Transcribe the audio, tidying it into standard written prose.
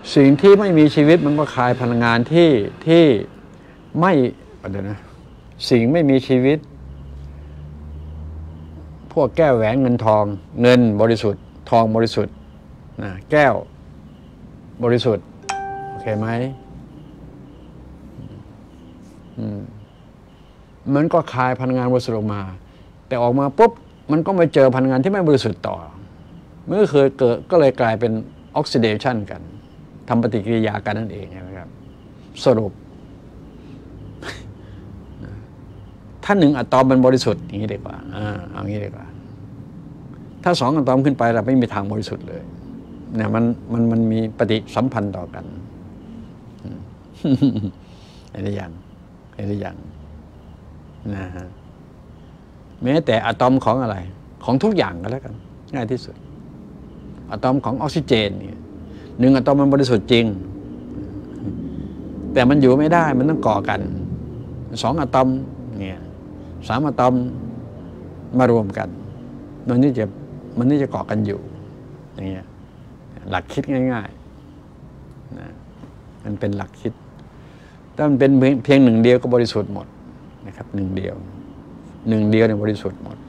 สิ่งที่ไม่มีชีวิตมันก็คายพลังงานที่ไม่เดี๋ยวนะสิ่งไม่มีชีวิตพวกแก้วแหวนเงินทองเงินบริสุทธิ์ทองบริสุทธิ์นะแก้วบริสุทธิ์โอเคไหมมันก็คายพลังงานบริสุทธิ์ออกมาแต่ออกมาปุ๊บมันก็มาเจอพลังงานที่ไม่บริสุทธิ์ต่อมันก็เคยเกิดก็เลยกลายเป็นออกซิเดชันกันทำปฏิกิริยากันนั่นเองนะครับสรุปถ้าหนึ่งอะตอมมันบริสุทธิ์อย่างนี้ดีกว่าเอางี้ดีกว่าถ้าสองอะตอมขึ้นไปเราไม่มีทางบริสุทธิ์เลยเนี่ยมันมีปฏิสัมพันธ์ต่อกันเห็นหรือยังนะฮะแม้แต่อะตอมของอะไรของทุกอย่างก็แล้วกันง่ายที่สุดอะตอมของออกซิเจนเนี่ยหนึ่งอะตอมมันบริสุทธิ์จริงแต่มันอยู่ไม่ได้มันต้องก่อกันสองอะตอมเนี่ยสามอะตอมมารวมกันมันนี่จะก่อกันอยู่อย่างเงี้ยหลักคิดง่ายๆนะมันเป็นหลักคิดถ้ามันเป็นเพียงหนึ่งเดียวก็บริสุทธิ์หมดนะครับหนึ่งเดียวเนี่ยบริสุทธิ์หมด